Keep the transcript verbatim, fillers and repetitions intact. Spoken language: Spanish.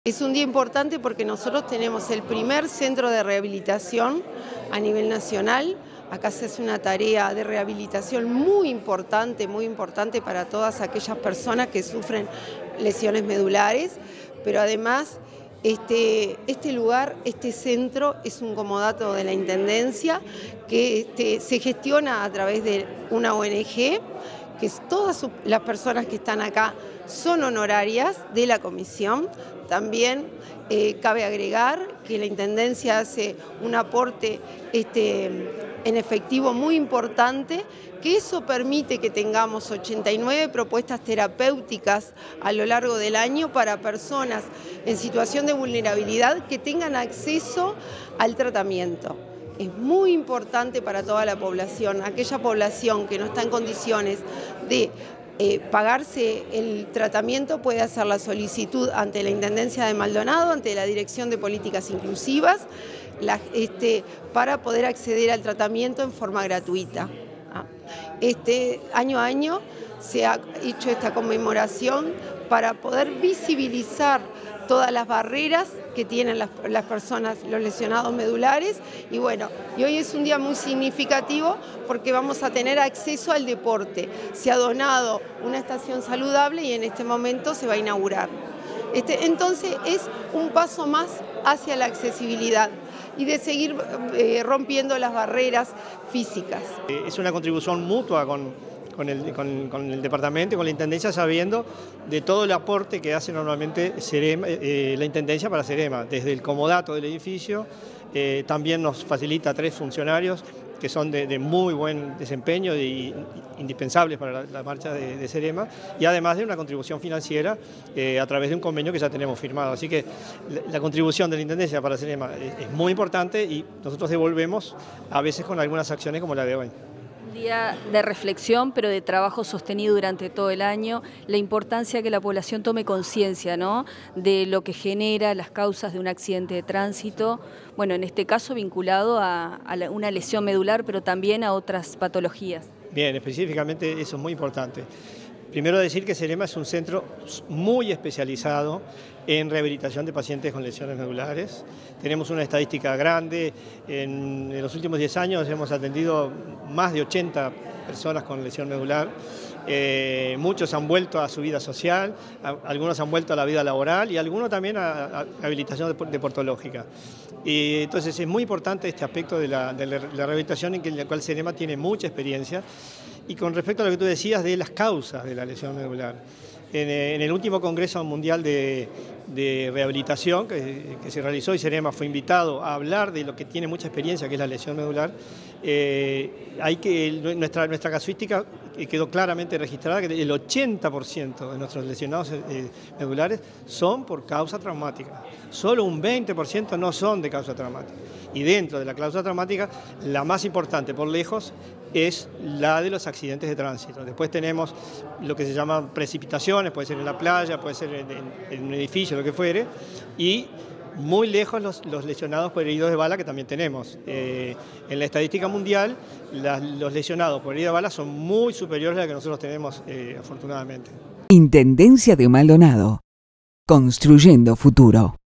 Es un día importante porque nosotros tenemos el primer centro de rehabilitación a nivel nacional. Acá se hace una tarea de rehabilitación muy importante, muy importante para todas aquellas personas que sufren lesiones medulares, pero además este, este lugar, este centro es un comodato de la Intendencia que este, se gestiona a través de una O N G, que todas las personas que están acá son honorarias de la comisión. También eh, cabe agregar que la Intendencia hace un aporte este, en efectivo muy importante, que eso permite que tengamos ochenta y nueve propuestas terapéuticas a lo largo del año para personas en situación de vulnerabilidad que tengan acceso al tratamiento. Es muy importante para toda la población, aquella población que no está en condiciones de eh, pagarse el tratamiento puede hacer la solicitud ante la Intendencia de Maldonado, ante la Dirección de Políticas Inclusivas, la, este, para poder acceder al tratamiento en forma gratuita. Este, año a año se ha hecho esta conmemoración para poder visibilizar todas las barreras que tienen las, las personas, los lesionados medulares, y bueno, y hoy es un día muy significativo porque vamos a tener acceso al deporte. Se ha donado una estación saludable y en este momento se va a inaugurar. Este, entonces es un paso más hacia la accesibilidad y de seguir eh, rompiendo las barreras físicas. Es una contribución mutua con Con el, con, con el departamento y con la Intendencia, sabiendo de todo el aporte que hace normalmente Cerema, eh, la Intendencia para Cerema, desde el comodato del edificio, eh, también nos facilita tres funcionarios que son de, de muy buen desempeño y indispensables para la, la marcha de, de Cerema, y además de una contribución financiera eh, a través de un convenio que ya tenemos firmado. Así que la, la contribución de la Intendencia para Cerema es, es muy importante y nosotros devolvemos a veces con algunas acciones como la de hoy. Un día de reflexión, pero de trabajo sostenido durante todo el año, la importancia que la población tome conciencia, ¿no?, de lo que genera las causas de un accidente de tránsito, bueno, en este caso vinculado a, a la, una lesión medular, pero también a otras patologías. Bien, específicamente eso es muy importante. Primero decir que Cerema es un centro muy especializado en rehabilitación de pacientes con lesiones medulares. Tenemos una estadística grande. En, en los últimos diez años hemos atendido más de ochenta personas con lesión medular. Eh, muchos han vuelto a su vida social, a, algunos han vuelto a la vida laboral y algunos también a, a rehabilitación deportológica. Y entonces es muy importante este aspecto de la, de la rehabilitación en, que, en el cual Cerema tiene mucha experiencia. Y con respecto a lo que tú decías de las causas de la lesión medular, en, en el último Congreso Mundial de, de Rehabilitación que, que se realizó y Cerema fue invitado a hablar de lo que tiene mucha experiencia, que es la lesión medular, eh, hay que, nuestra, nuestra casuística quedó claramente registrada que el ochenta por ciento de nuestros lesionados eh, medulares son por causa traumática, solo un veinte por ciento no son de causa traumática. Y dentro de la causa traumática, la más importante por lejos es la de los accidentes de tránsito. Después tenemos lo que se llaman precipitaciones, puede ser en la playa, puede ser en, en, en un edificio, lo que fuere, y muy lejos los, los lesionados por heridos de bala, que también tenemos. Eh, en la estadística mundial, las, los lesionados por heridos de bala son muy superiores a la que nosotros tenemos, eh, afortunadamente. Intendencia de Maldonado. Construyendo futuro.